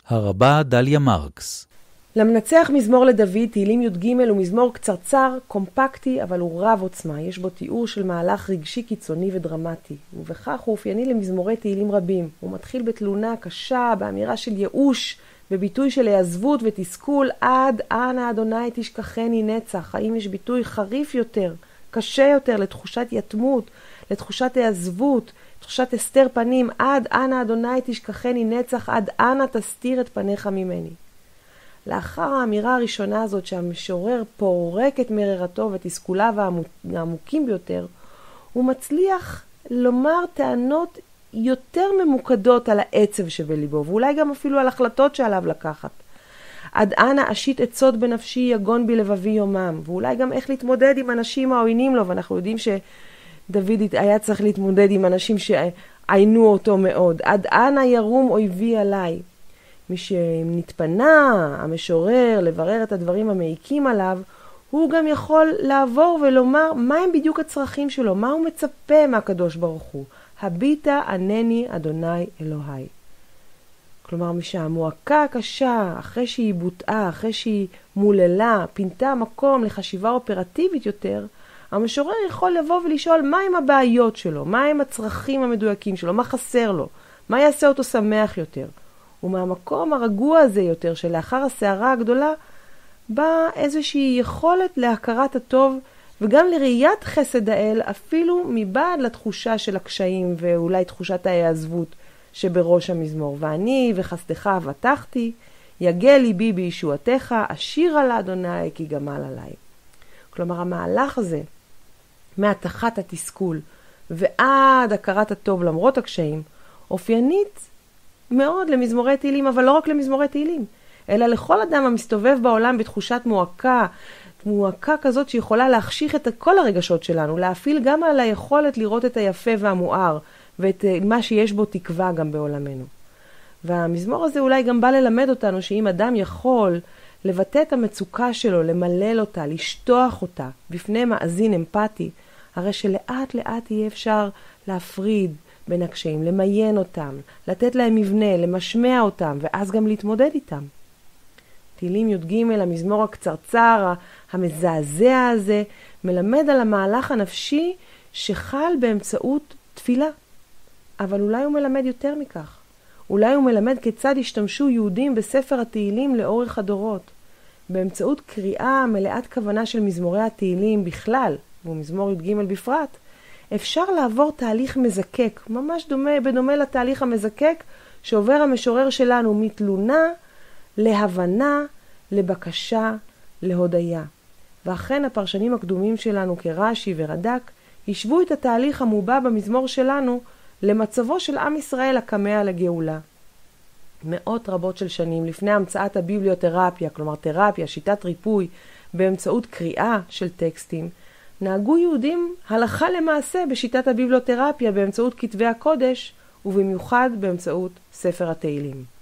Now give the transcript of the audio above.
הרבה דליה מרקס. למנצח מזמור לדוד, תהילים י"ג, הוא מזמור קצרצר, קומפקטי, אבל הוא רב עוצמה. יש בו תיאור של מהלך רגשי קיצוני ודרמטי, ובכך הוא אופייני למזמורי תהילים רבים. הוא מתחיל בתלונה קשה, באמירה של ייאוש, בביטוי של העזבות ותסכול, עד אנה אדוני תשכחני נצח. האם יש ביטוי חריף יותר, קשה יותר, לתחושת יתמות, לתחושת העזבות, תחושת הסתר פנים, עד אנה אדוני תשכחני נצח, עד אנה תסתיר את פניך ממני. לאחר האמירה הראשונה הזאת שהמשורר פורק את מררתו ותסכוליו העמוקים ביותר, הוא מצליח לומר טענות יותר ממוקדות על העצב שבליבו, ואולי גם אפילו על החלטות שעליו לקחת. עד אנה אשית עצות בנפשי, יגון בלבבי יומם, ואולי גם איך להתמודד עם אנשים העוינים לו, ואנחנו יודעים שדוד היה צריך להתמודד עם אנשים שעיינו אותו מאוד. עד אנה ירום אויבי עליי. מי שנתפנה, המשורר, לברר את הדברים המעיקים עליו, הוא גם יכול לעבור ולומר מה הם בדיוק הצרכים שלו, מה הוא מצפה מהקדוש ברוך הוא. הביטה ענני אדוני אלוהי. כלומר, משהמועקה הקשה, אחרי שהיא בוטאה, אחרי שהיא מוללה, פינתה מקום לחשיבה אופרטיבית יותר, המשורר יכול לבוא ולשאול מה הם הבעיות שלו, מה הם הצרכים המדויקים שלו, מה חסר לו, מה יעשה אותו שמח יותר. ומהמקום הרגוע הזה יותר, שלאחר הסערה הגדולה, באה איזושהי יכולת להכרת הטוב, וגם לראיית חסד האל, אפילו מבעד לתחושה של הקשיים, ואולי תחושת ההיעזבות שבראש המזמור. ואני וחסדך בטחתי, יגל ליבי בישועתך, אשיר על אדוני כי גמל עליי. כלומר, המהלך הזה, מהתחת התסכול, ועד הכרת הטוב למרות הקשיים, אופיינית מאוד למזמורי תהילים, אבל לא רק למזמורי תהילים, אלא לכל אדם המסתובב בעולם בתחושת מועקה כזאת שיכולה להחשיך את כל הרגשות שלנו, להפעיל גם על היכולת לראות את היפה והמואר, ואת מה שיש בו תקווה גם בעולמנו. והמזמור הזה אולי גם בא ללמד אותנו שאם אדם יכול לבטא את המצוקה שלו, למלל אותה, לשטוח אותה, בפני מאזין אמפתי, הרי שלאט לאט יהיה אפשר להפריד בין הקשיים, למיין אותם, לתת להם מבנה, למשמע אותם, ואז גם להתמודד איתם. תהילים י"ג, המזמור הקצרצר, המזעזע הזה, מלמד על המהלך הנפשי שחל באמצעות תפילה. אבל אולי הוא מלמד יותר מכך. אולי הוא מלמד כיצד השתמשו יהודים בספר התהילים לאורך הדורות. באמצעות קריאה מלאת כוונה של מזמורי התהילים בכלל, ומזמור י"ג בפרט, אפשר לעבור תהליך מזקק, ממש בדומה לתהליך המזקק שעובר המשורר שלנו מתלונה להבנה, לבקשה, להודיה. ואכן הפרשנים הקדומים שלנו כרש"י ורד"ק השוו את התהליך המובא במזמור שלנו למצבו של עם ישראל הכמה לגאולה. מאות רבות של שנים לפני המצאת הביבליותרפיה, כלומר תרפיה, שיטת ריפוי, באמצעות קריאה של טקסטים, נהגו יהודים הלכה למעשה בשיטת הביבליותרפיה באמצעות כתבי הקודש, ובמיוחד באמצעות ספר התהילים.